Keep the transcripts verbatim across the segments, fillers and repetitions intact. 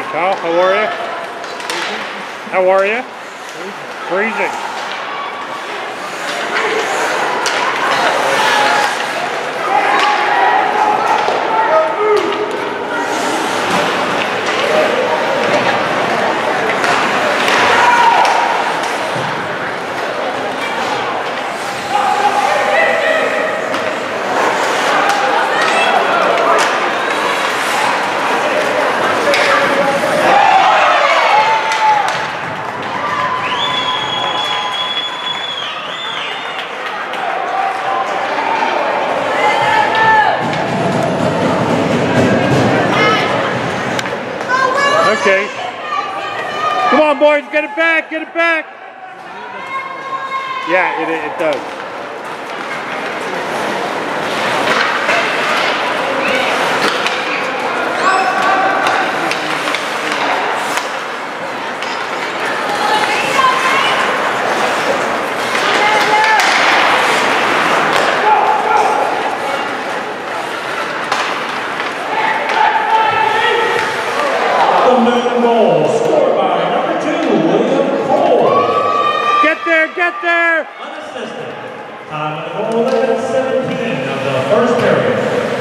Kyle, how are you? How are you? Freezing. Okay. Come on, boys, get it back, get it back. Yeah, it, it does. Get there! Unassisted. Time of the goal, eleven seventeen of the first period.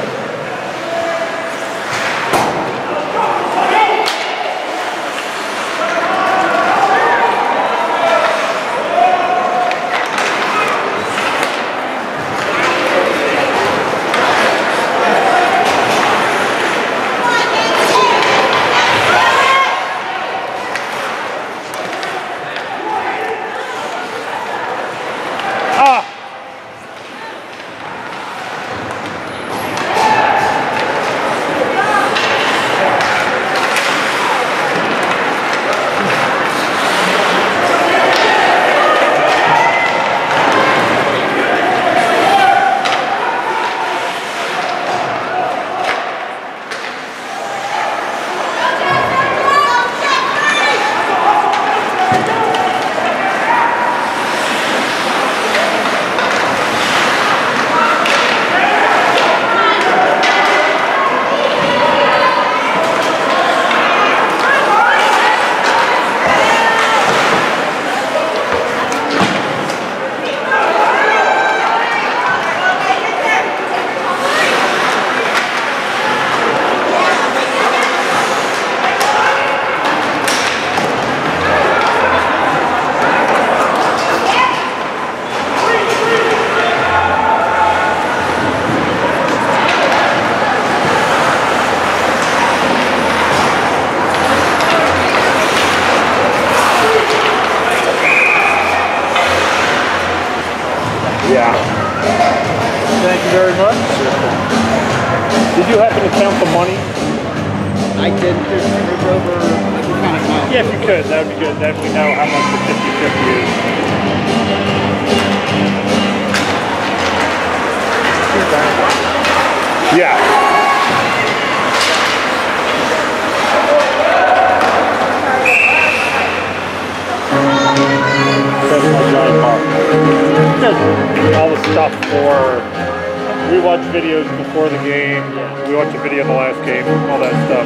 Yeah. Thank you very much. Did you happen to count the money? I did. There's, there's over, I can kind of count. Yeah, if you could, that would be good. Then we know how much the fifty fifty is. Yeah. That's my giant car. All the stuff for, we watch videos before the game, we watch a video of the last game, all that stuff.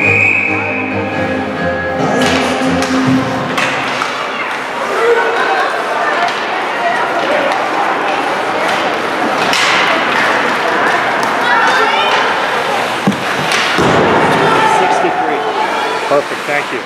sixty-three. Perfect, thank you.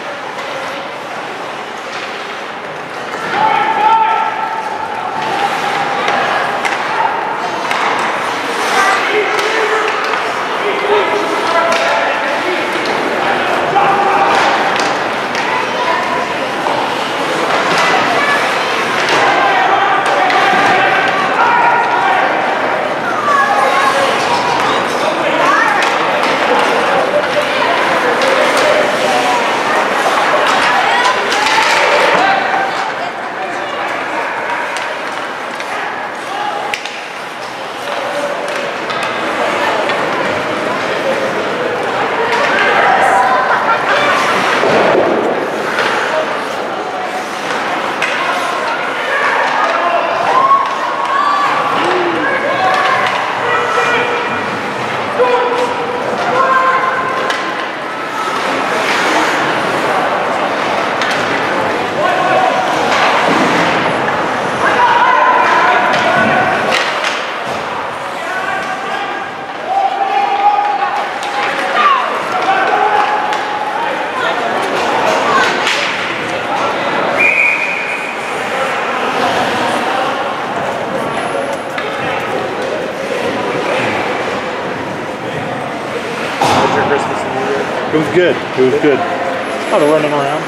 was your Christmas and New Year? It was good. It was good. Oh, they're running around.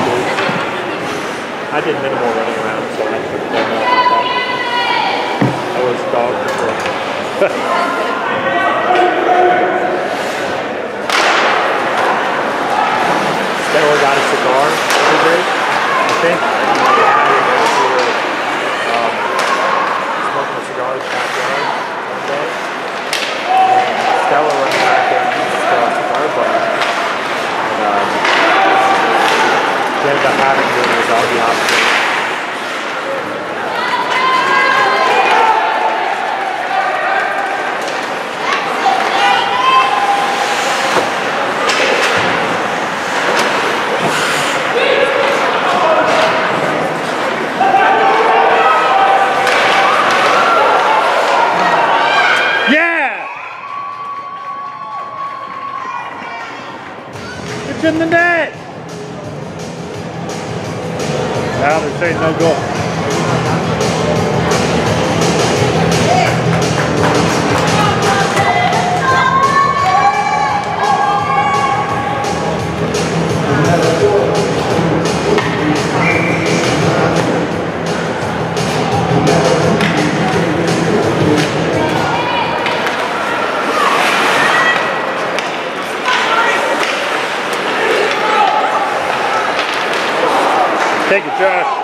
I did minimal running around, so I don't know about that. I was dog control. Stella got a cigar every day, I think. Yeah, we were um, smoking a cigar in the backyard one day. And Stella went back in and still a cigar butt. And um, we ended up having to go to the doggy hospital. It's in the net! Now they're saying no goal. Take it, Josh.